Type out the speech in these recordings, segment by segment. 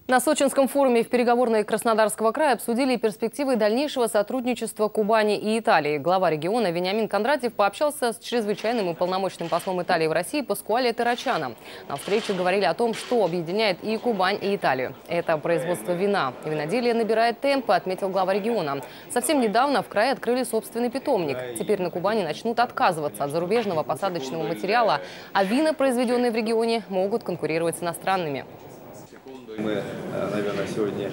На Сочинском форуме в переговорной Краснодарского края обсудили перспективы дальнейшего сотрудничества Кубани и Италии. Глава региона Вениамин Кондратьев пообщался с чрезвычайным и полномочным послом Италии в России Паскуале Террачано. На встрече говорили о том, что объединяет и Кубань, и Италию. Это производство вина. Виноделие набирает темпы, отметил глава региона. Совсем недавно в крае открыли собственный питомник. Теперь на Кубани начнут отказываться от зарубежного посадочного материала, а вина, произведенные в регионе, могут конкурировать с иностранными. Мы, наверное, сегодня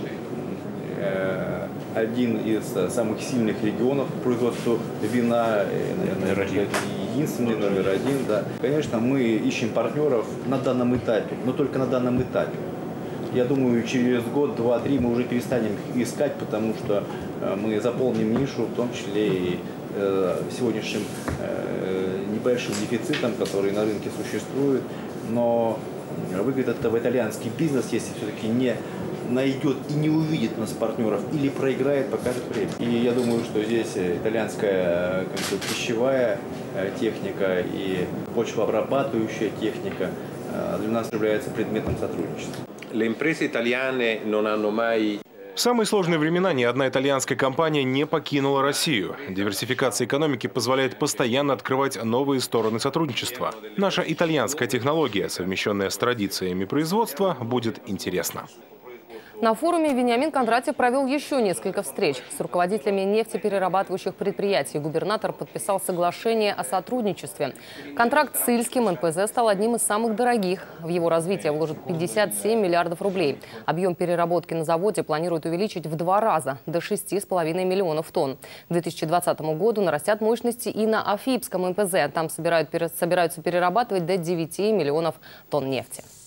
один из самых сильных регионов по производству вина, наверное, единственный, номер один. Да. Конечно, мы ищем партнеров на данном этапе, но только на данном этапе. Я думаю, через год, два, три мы уже перестанем их искать, потому что мы заполним нишу, в том числе и сегодняшним небольшим дефицитом, который на рынке существует. Но выгодит это в итальянский бизнес, если все-таки не найдет и не увидит нас партнеров или проиграет, покажет время. И я думаю, что здесь итальянская пищевая техника и почвообрабатывающая техника для нас является предметом сотрудничества. В самые сложные времена ни одна итальянская компания не покинула Россию. Диверсификация экономики позволяет постоянно открывать новые стороны сотрудничества. Наша итальянская технология, совмещенная с традициями производства, будет интересна. На форуме Вениамин Кондратьев провел еще несколько встреч. С руководителями нефтеперерабатывающих предприятий губернатор подписал соглашение о сотрудничестве. Контракт с Ильским НПЗ стал одним из самых дорогих. В его развитие вложат 57 миллиардов рублей. Объем переработки на заводе планируют увеличить в 2 раза, до 6,5 миллионов тонн. К 2020 году нарастят мощности и на Афипском НПЗ. Там собираются перерабатывать до 9 миллионов тонн нефти.